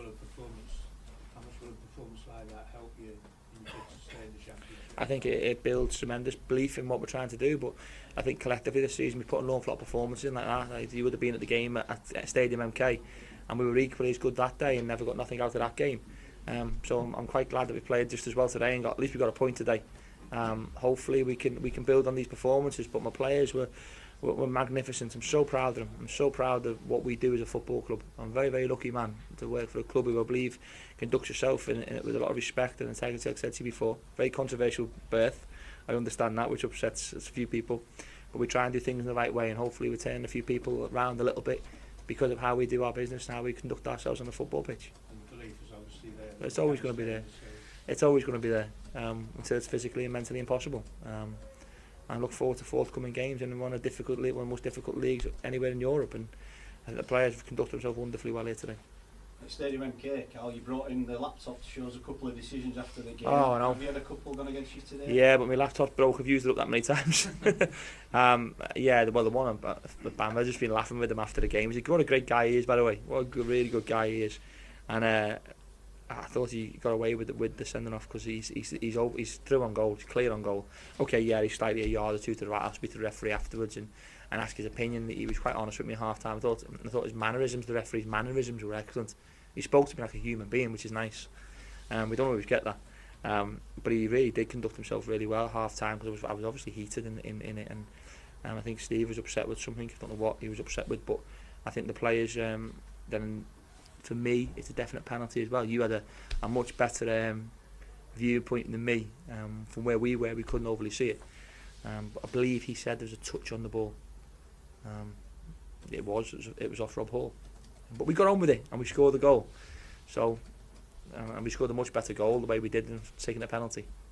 will a performance? How much will a performance like that help you in to stay in the championship? I think it builds tremendous belief in what we're trying to do, but I think collectively this season we put an awful lot of performances in like that. Like, you would have been at the game at Stadium MK, and we were equally as good that day and never got nothing out of that game. So I'm quite glad that we played just as well today and at least we got a point today. Hopefully we can build on these performances, but my players were magnificent. I'm so proud of them. I'm so proud of what we do as a football club. I'm a very, very lucky man to work for a club who I believe conducts yourself in it with a lot of respect and integrity, like I said to you before. Very controversial birth, I understand that, which upsets a few people, but we try and do things in the right way, and hopefully we turn a few people around a little bit because of how we do our business and how we conduct ourselves on the football pitch. And the belief is obviously there. But it's always going to be there. It's always going to be there until it's physically and mentally impossible. I look forward to forthcoming games in one of the most difficult leagues anywhere in Europe, and I think the players have conducted themselves wonderfully well here today. At Stadium MK, Carl, you brought in the laptop to show us a couple of decisions after the game. Oh, I know. Have you had a couple gone against you today? Yeah, but my laptop broke. I've used it up that many times. Yeah, well, the one with Bam, I've just been laughing with him after the game. What a great guy he is, by the way. What a good, really good guy he is. And I thought he got away with the sending off because he's through on goal, he's clear on goal. Okay, yeah, he's slightly a yard or two to the right. I'll speak to the referee afterwards and ask his opinion. He was quite honest with me at half time. I thought his mannerisms, the referee's mannerisms were excellent. He spoke to me like a human being, which is nice. We don't always get that. But he really did conduct himself really well at half time because I was obviously heated in it, and I think Steve was upset with something. I don't know what he was upset with, but I think the players then, for me, it's a definite penalty as well. You had a much better viewpoint than me from where we were. We couldn't overly see it. But I believe he said there was a touch on the ball. It was off Rob Hall, but we got on with it and we scored the goal. So and we scored a much better goal the way we did than taking a penalty.